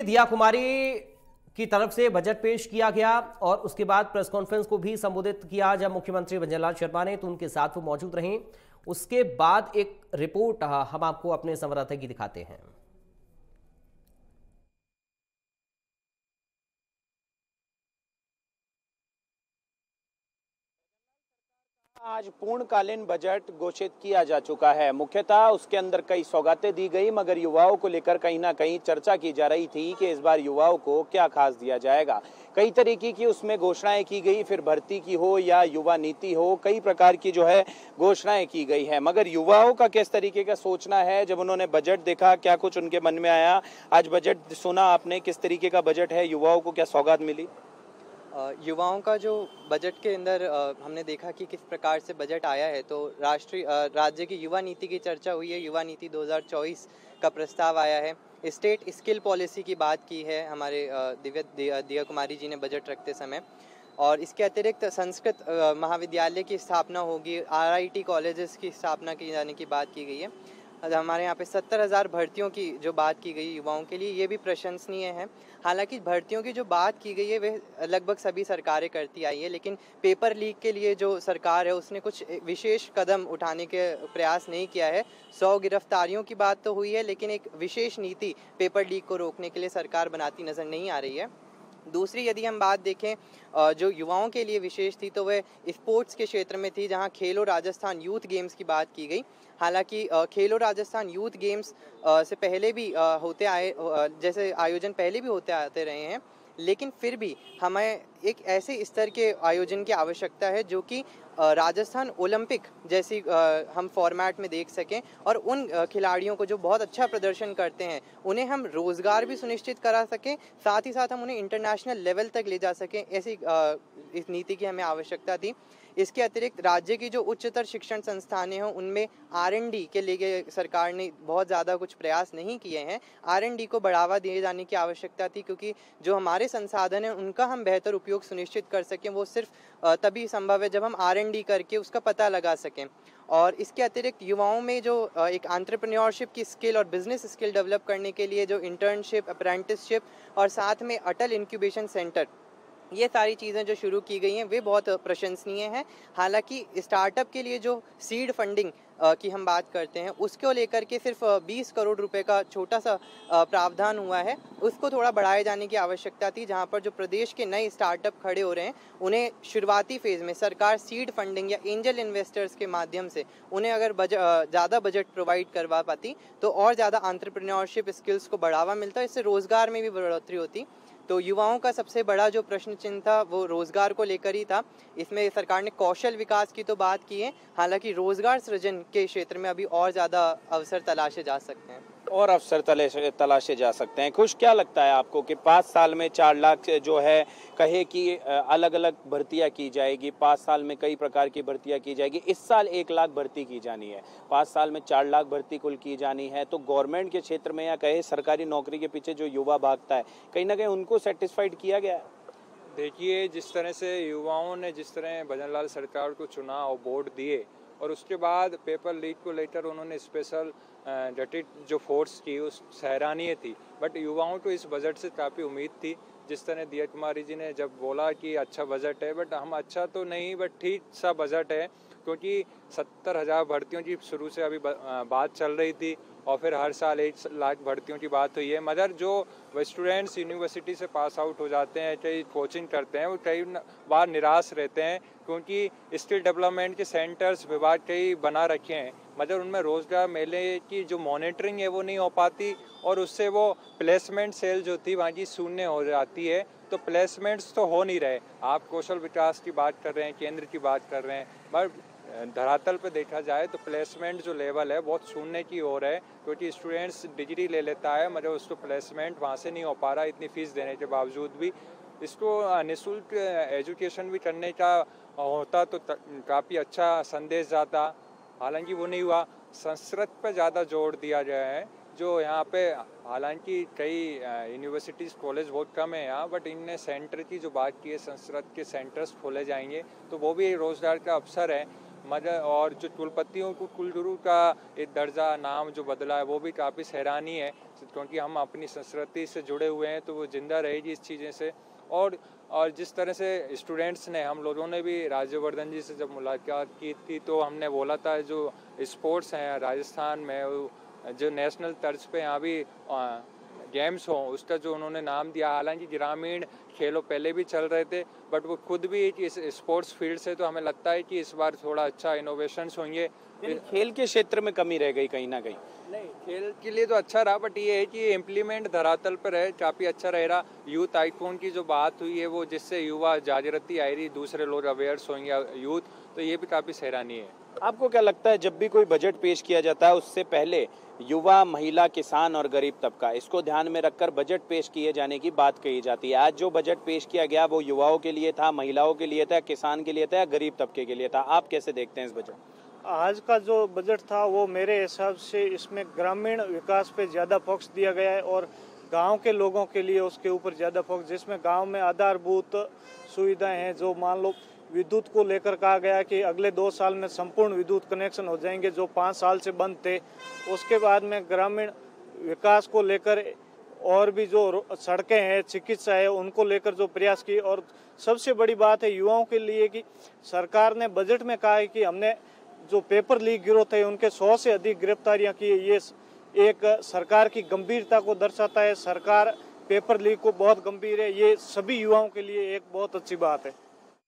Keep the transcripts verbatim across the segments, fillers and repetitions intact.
दिया कुमारी की तरफ से बजट पेश किया गया और उसके बाद प्रेस कॉन्फ्रेंस को भी संबोधित किया जब मुख्यमंत्री भंजरलाल शर्मा ने, तो उनके साथ वो मौजूद रहे। उसके बाद एक रिपोर्ट हम आपको अपने संवाददाता की दिखाते हैं। आज पूर्णकालीन बजट घोषित किया जा चुका है। मुख्यतः उसके अंदर कई सौगातें दी गई, मगर युवाओं को लेकर कहीं ना कहीं चर्चा की जा रही थी कि इस बार युवाओं को क्या खास दिया जाएगा। कई तरीके की उसमें घोषणाएं की गई, फिर भर्ती की हो या युवा नीति हो, कई प्रकार की जो है घोषणाएं की गई है। मगर युवाओं का किस तरीके का सोचना है, जब उन्होंने बजट देखा क्या कुछ उनके मन में आया? आज बजट सुना आपने, किस तरीके का बजट है, युवाओं को क्या सौगात मिली? युवाओं का जो बजट के अंदर हमने देखा कि किस प्रकार से बजट आया है, तो राष्ट्रीय राज्य की युवा नीति की चर्चा हुई है। युवा नीति दो हज़ार चौबीस का प्रस्ताव आया है। स्टेट स्किल पॉलिसी की बात की है हमारे दिव्य दिया कुमारी जी ने बजट रखते समय। और इसके अतिरिक्त संस्कृत महाविद्यालय की स्थापना होगी, आरआईटी कॉलेजेस की स्थापना की जाने की बात की गई है। हमारे यहाँ पे सत्तर हज़ार भर्तियों की जो बात की गई युवाओं के लिए, ये भी प्रशंसनीय है। हालांकि भर्तियों की जो बात की गई है वह लगभग सभी सरकारें करती आई है, लेकिन पेपर लीक के लिए जो सरकार है उसने कुछ विशेष कदम उठाने के प्रयास नहीं किया है। सौ गिरफ्तारियों की बात तो हुई है, लेकिन एक विशेष नीति पेपर लीक को रोकने के लिए सरकार बनाती नजर नहीं आ रही है। दूसरी यदि हम बात देखें जो युवाओं के लिए विशेष थी, तो वह स्पोर्ट्स के क्षेत्र में थी, जहां खेलो राजस्थान यूथ गेम्स की बात की गई। हालांकि खेलो राजस्थान यूथ गेम्स से पहले भी होते आए, जैसे आयोजन पहले भी होते आते रहे हैं, लेकिन फिर भी हमें एक ऐसे स्तर के आयोजन की आवश्यकता है जो कि राजस्थान ओलंपिक जैसी हम फॉर्मेट में देख सकें, और उन खिलाड़ियों को जो बहुत अच्छा प्रदर्शन करते हैं उन्हें हम रोजगार भी सुनिश्चित करा सकें, साथ ही साथ हम उन्हें इंटरनेशनल लेवल तक ले जा सकें। ऐसी इस नीति की हमें आवश्यकता थी। इसके अतिरिक्त राज्य की जो उच्चतर शिक्षण संस्थानें हैं उनमें आर एन डी के लिए सरकार ने बहुत ज़्यादा कुछ प्रयास नहीं किए हैं। आर एन डी को बढ़ावा दिए जाने की आवश्यकता थी, क्योंकि जो हमारे संसाधन हैं उनका हम बेहतर उपयोग सुनिश्चित कर सकें, वो सिर्फ तभी संभव है जब हम आर एन डी करके उसका पता लगा सकें। और इसके अतिरिक्त युवाओं में जो एक एंटरप्रेन्योरशिप की स्किल और बिजनेस स्किल डेवलप करने के लिए जो इंटर्नशिप, अप्रेंटिसशिप और साथ में अटल इंक्यूबेशन सेंटर, ये सारी चीज़ें जो शुरू की गई हैं वे बहुत प्रशंसनीय हैं। हालांकि स्टार्टअप के लिए जो सीड फंडिंग की हम बात करते हैं उसको लेकर के सिर्फ बीस करोड़ रुपए का छोटा सा प्रावधान हुआ है, उसको थोड़ा बढ़ाए जाने की आवश्यकता थी। जहां पर जो प्रदेश के नए स्टार्टअप खड़े हो रहे हैं उन्हें शुरुआती फेज़ में सरकार सीड फंडिंग या एंजल इन्वेस्टर्स के माध्यम से उन्हें अगर बजट ज़्यादा बजट प्रोवाइड करवा पाती तो और ज़्यादा एंटरप्रेन्योरशिप स्किल्स को बढ़ावा मिलता, इससे रोज़गार में भी बढ़ोतरी होती। तो युवाओं का सबसे बड़ा जो प्रश्न चिन्ह था वो रोजगार को लेकर ही था। इसमें सरकार ने कौशल विकास की तो बात की है, हालांकि रोजगार सृजन के क्षेत्र में अभी और ज़्यादा अवसर तलाशे जा सकते हैं और अवसर तलाशे तलाशे जा सकते हैं। खुश, क्या लगता है आपको कि पाँच साल में चार लाख जो है कहे कि अलग अलग भर्तियां की जाएगी, पाँच साल में कई प्रकार की भर्तियां की जाएगी, इस साल एक लाख भर्ती की जानी है, पाँच साल में चार लाख भर्ती कुल की जानी है, तो गवर्नमेंट के क्षेत्र में या कहे सरकारी नौकरी के पीछे जो युवा भागता है कहीं ना कहीं उनको सेटिस्फाइड किया गया है? देखिए, जिस तरह से युवाओं ने जिस तरह भंजरलाल सरकार को चुना और वोट दिए, और उसके बाद पेपर लीक को लेकर उन्होंने स्पेशल डटेड जो फोर्स की उस सराहनीय थी। बट युवाओं को इस बजट से काफ़ी उम्मीद थी। जिस तरह दिया कुमारी जी ने जब बोला कि अच्छा बजट है, बट हम अच्छा तो नहीं बट ठीक सा बजट है, क्योंकि सत्तर हज़ार भर्तियों की शुरू से अभी बात चल रही थी और फिर हर साल एक लाख भर्तियों की बात हुई है। मगर जो स्टूडेंट्स यूनिवर्सिटी से पास आउट हो जाते हैं, कई कोचिंग करते हैं, वो कई बार निराश रहते हैं, क्योंकि स्किल डेवलपमेंट के सेंटर्स विभाग कई बना रखे हैं, मगर उनमें रोजगार मेले की जो मॉनिटरिंग है वो नहीं हो पाती, और उससे वो प्लेसमेंट सेल जो थी वहाँ की शून्य हो जाती है। तो प्लेसमेंट्स तो हो नहीं रहे। आप कौशल विकास की बात कर रहे हैं, केंद्र की बात कर रहे हैं, बट धरातल पे देखा जाए तो प्लेसमेंट जो लेवल है बहुत शून्य की ओर है, क्योंकि स्टूडेंट्स डिग्री ले लेता है मगर उसको प्लेसमेंट वहाँ से नहीं हो पा रहा, इतनी फीस देने के बावजूद भी। इसको निःशुल्क एजुकेशन भी करने का होता तो काफ़ी अच्छा संदेश जाता, हालांकि वो नहीं हुआ। संस्कृत पर ज़्यादा जोर दिया गया है, जो यहाँ पे हालांकि कई यूनिवर्सिटीज़ कॉलेज बहुत कम है यहाँ, बट इनने सेंटर की जो बात की है, संस्कृत के सेंटर्स खोले जाएंगे तो वो भी रोज़गार का अवसर है। मगर और जो कुलपतियों को कुलगुरु का एक दर्जा नाम जो बदला है वो भी काफ़ी सराहनीय है। क्योंकि हम अपनी संस्कृति से जुड़े हुए हैं तो वो जिंदा रहेगी इस चीज़ें से। और और जिस तरह से स्टूडेंट्स ने, हम लोगों ने भी राज्यवर्धन जी से जब मुलाकात की थी तो हमने बोला था जो स्पोर्ट्स हैं राजस्थान में, जो नेशनल तर्ज पे यहाँ भी गेम्स हों, उसका जो उन्होंने नाम दिया। हालांकि ग्रामीण खेलों पहले भी चल रहे थे, बट वो खुद भी इस स्पोर्ट्स फील्ड से, तो हमें लगता है कि इस बार थोड़ा अच्छा इनोवेशंस होंगे। खेल के क्षेत्र में कमी रह गई कहीं ना कहीं। नहीं, खेल के लिए तो अच्छा रहा, बट ये है कि इम्प्लीमेंट धरातल पर है, काफ़ी अच्छा रहेगा। यूथ आइकॉन की जो बात हुई है वो, जिससे युवा जागृति आई रही, दूसरे लोग अवेयर्स होंगे यूथ, तो ये भी काफ़ी सराहनीय है। आपको क्या लगता है जब भी कोई बजट पेश किया जाता है उससे पहले युवा, महिला, किसान और गरीब तबका, इसको ध्यान में रखकर बजट पेश किए जाने की बात कही जाती है। आज जो बजट पेश किया गया वो युवाओं के लिए था, महिलाओं के लिए था, किसान के लिए था या गरीब तबके के लिए था? आप कैसे देखते हैं इस बजट? आज का जो बजट था वो मेरे हिसाब से इसमें ग्रामीण विकास पे ज़्यादा फोकस दिया गया है और गांव के लोगों के लिए उसके ऊपर ज़्यादा फोकस, जिसमें गांव में आधारभूत सुविधाएं हैं। जो मान लो विद्युत को लेकर कहा गया कि अगले दो साल में संपूर्ण विद्युत कनेक्शन हो जाएंगे जो पाँच साल से बंद थे। उसके बाद में ग्रामीण विकास को लेकर और भी जो सड़कें हैं, चिकित्सा है, उनको लेकर जो प्रयास किए। और सबसे बड़ी बात है युवाओं के लिए कि सरकार ने बजट में कहा है कि हमने जो पेपर लीक गिरोह थे उनके सौ से अधिक गिरफ्तारियां की। ये एक सरकार की गंभीरता को दर्शाता है। सरकार पेपर लीक को बहुत गंभीर है, ये सभी युवाओं के लिए एक बहुत अच्छी बात है।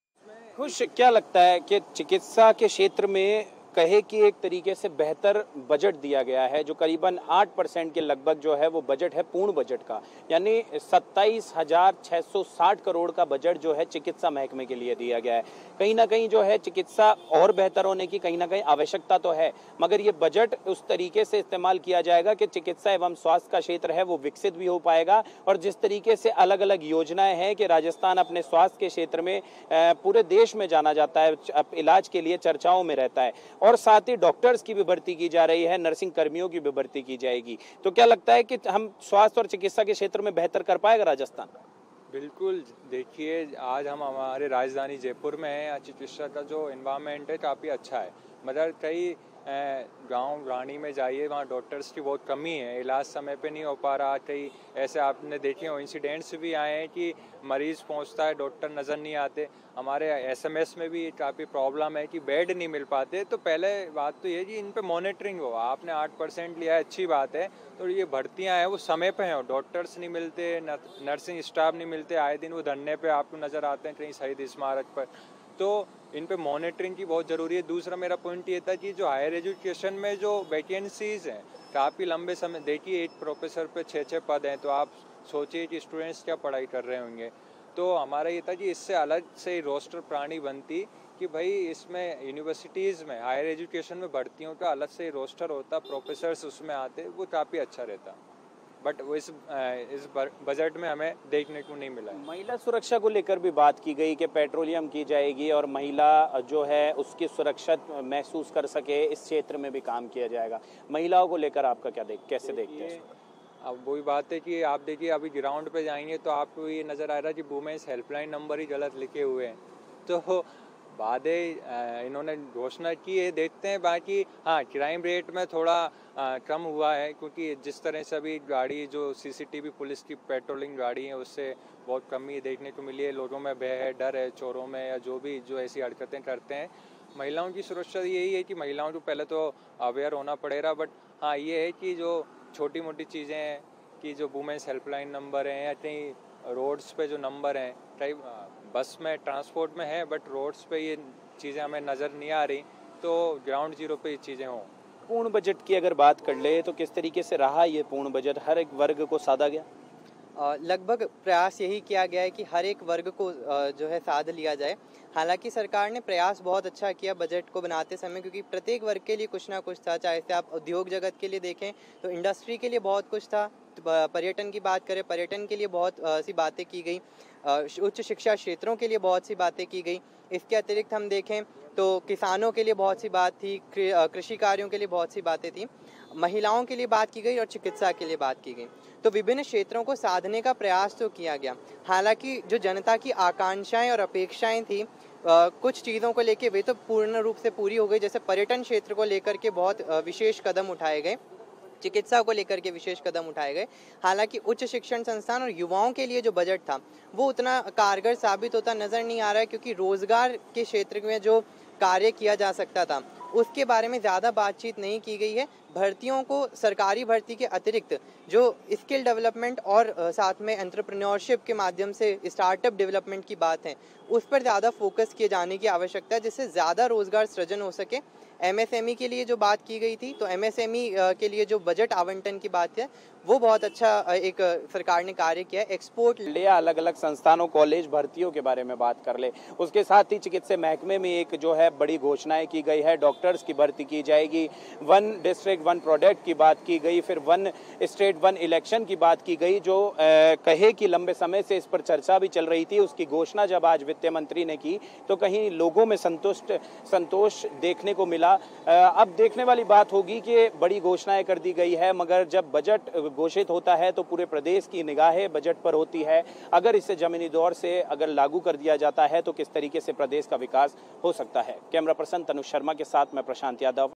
खुश क्या लगता है कि चिकित्सा के क्षेत्र में कहे कि एक तरीके से बेहतर बजट दिया गया है, जो करीबन आठ परसेंट के लगभग जो है वो बजट है पूर्ण बजट का, यानी सत्ताईस हजार छः सौ साठ करोड़ का बजट जो है चिकित्सा महकमे के लिए दिया गया है। कहीं ना कहीं जो है चिकित्सा और बेहतर होने की कहीं ना कहीं आवश्यकता तो है, मगर ये बजट उस तरीके से इस्तेमाल किया जाएगा कि चिकित्सा एवं स्वास्थ्य का क्षेत्र है वो विकसित भी हो पाएगा। और जिस तरीके से अलग अलग योजनाएं हैं कि राजस्थान अपने स्वास्थ्य के क्षेत्र में पूरे देश में जाना जाता है, इलाज के लिए चर्चाओं में रहता है, और साथ ही डॉक्टर्स की भी भर्ती की जा रही है, नर्सिंग कर्मियों की भी भर्ती की जाएगी। तो क्या लगता है कि हम स्वास्थ्य और चिकित्सा के क्षेत्र में बेहतर कर पाएगा राजस्थान? बिल्कुल, देखिए आज हम हमारे राजधानी जयपुर में हैं, चिकित्सा का जो एनवायरनमेंट है काफ़ी अच्छा है, मगर कई गांव रानी में जाइए वहाँ डॉक्टर्स की बहुत कमी है, इलाज समय पे नहीं हो पा रहा। कई ऐसे आपने देखे हो इंसिडेंट्स भी आए हैं कि मरीज़ पहुँचता है, डॉक्टर नज़र नहीं आते। हमारे एसएमएस में भी काफ़ी प्रॉब्लम है कि बेड नहीं मिल पाते। तो पहले बात तो ये कि इन पे मॉनिटरिंग हो। आपने आठ परसेंट लिया है, अच्छी बात है, तो ये भर्तियाँ हैं वो समय पे हैं, डॉक्टर्स नहीं मिलते, नर्सिंग स्टाफ नहीं मिलते, आए दिन वो धरने पे आपको नज़र आते हैं कहीं शहीद स्मारक पर। तो इन पे मॉनिटरिंग की बहुत ज़रूरी है। दूसरा मेरा पॉइंट ये था कि जो हायर एजुकेशन में जो वैकेंसीज़ हैं काफ़ी लंबे समय, देखिए एक प्रोफेसर पे छः छः पद हैं, तो आप सोचिए कि स्टूडेंट्स क्या पढ़ाई कर रहे होंगे। तो हमारा ये था कि इससे अलग से रोस्टर प्रणाली बनती कि भाई इसमें यूनिवर्सिटीज़ में हायर एजुकेशन में भर्तियों का अलग से रोस्टर होता, प्रोफेसर्स उसमें आते, वो काफ़ी अच्छा रहता। बट वो इस इस बजट में हमें देखने को नहीं मिला है। महिला सुरक्षा को लेकर भी बात की गई कि पेट्रोलियम की जाएगी और महिला जो है उसकी सुरक्षित महसूस कर सके, इस क्षेत्र में भी काम किया जाएगा। महिलाओं को लेकर आपका क्या देख कैसे देखते हैं? अब वही बात है कि आप देखिए अभी ग्राउंड पे जाएंगे तो आपको ये नज़र आ रहा है कि वुमेन्स हेल्पलाइन नंबर ही गलत लिखे हुए हैं। तो बातें इन्होंने घोषणा की है, देखते हैं। बाकी हाँ, क्राइम रेट में थोड़ा आ, कम हुआ है, क्योंकि जिस तरह से अभी गाड़ी जो सीसीटीवी पुलिस की पेट्रोलिंग गाड़ी है उससे बहुत कमी देखने को मिली है। लोगों में भय है, डर है, चोरों में या जो भी जो ऐसी हरकतें करते हैं। महिलाओं की सुरक्षा यही है कि महिलाओं को पहले तो अवेयर होना पड़ेगा। बट हाँ, ये है कि जो छोटी मोटी चीज़ें हैं कि जो वुमेन्स हेल्पलाइन नंबर हैं या कहीं रोड्स पे जो नंबर हैं, कई बस में ट्रांसपोर्ट में है बट रोड्स पे ये चीज़ें हमें नज़र नहीं आ रही, तो ग्राउंड जीरो पे ये चीज़ें हों। पूर्ण बजट की अगर बात कर ले तो किस तरीके से रहा ये पूर्ण बजट? हर एक वर्ग को साधा गया? लगभग प्रयास यही किया गया है कि हर एक वर्ग को जो है साध लिया जाए। हालांकि सरकार ने प्रयास बहुत अच्छा किया बजट को बनाते समय, क्योंकि प्रत्येक वर्ग के लिए कुछ ना कुछ था। चाहे से आप उद्योग जगत के लिए देखें तो इंडस्ट्री के लिए बहुत कुछ था, पर्यटन की बात करें पर्यटन के लिए बहुत सी बातें की गई, उच्च शिक्षा क्षेत्रों के लिए बहुत सी बातें की गई। इसके अतिरिक्त हम देखें तो किसानों के लिए बहुत सी बात थी, कृषि कार्यों के लिए बहुत सी बातें थी, महिलाओं के लिए बात की गई और चिकित्सा के लिए बात की गई। तो विभिन्न क्षेत्रों को साधने का प्रयास तो किया गया। हालांकि जो जनता की आकांक्षाएं और अपेक्षाएं थी आ, कुछ चीज़ों को लेके वे तो पूर्ण रूप से पूरी हो गई। जैसे पर्यटन क्षेत्र को लेकर के बहुत विशेष कदम उठाए गए। चिकित्सा को लेकर के विशेष कदम उठाए गए। हालांकि उच्च शिक्षण संस्थान और युवाओं के लिए जो बजट था वो उतना कारगर साबित होता नजर नहीं आ रहा है, क्योंकि रोजगार के क्षेत्र में जो कार्य किया जा सकता था उसके बारे में ज़्यादा बातचीत नहीं की गई है। भर्तियों को सरकारी भर्ती के अतिरिक्त जो स्किल डेवलपमेंट और साथ में एंटरप्रेन्योरशिप के माध्यम से स्टार्टअप डेवलपमेंट की बात है उस पर ज़्यादा फोकस किए जाने की आवश्यकता है, जिससे ज़्यादा रोजगार सृजन हो सके। एमएसएमई के लिए जो बात की गई थी, तो एमएसएमई के लिए जो बजट आवंटन की बात है वो बहुत अच्छा एक सरकार ने कार्य किया है। एक्सपोर्ट ले अलग अलग संस्थानों कॉलेज भर्तियों के बारे में बात कर ले, उसके साथ ही चिकित्सा महकमे में एक जो है बड़ी घोषणाएं की गई है। डॉक्टर्स की भर्ती की जाएगी, वन डिस्ट्रिक्ट वन प्रोडक्ट की बात की गई, फिर वन स्टेट वन इलेक्शन की बात की गई, जो आ, कहे कि लंबे समय से इस पर चर्चा भी चल रही थी। उसकी घोषणा जब आज वित्त मंत्री ने की तो कहीं लोगों में संतुष्ट संतोष देखने को मिला। अब देखने वाली बात होगी कि बड़ी घोषणाएं कर दी गई है, मगर जब बजट घोषित होता है तो पूरे प्रदेश की निगाहें बजट पर होती है। अगर इसे जमीनी दौर से अगर लागू कर दिया जाता है तो किस तरीके से प्रदेश का विकास हो सकता है। कैमरा पर्सन तनुष शर्मा के साथ मैं प्रशांत यादव।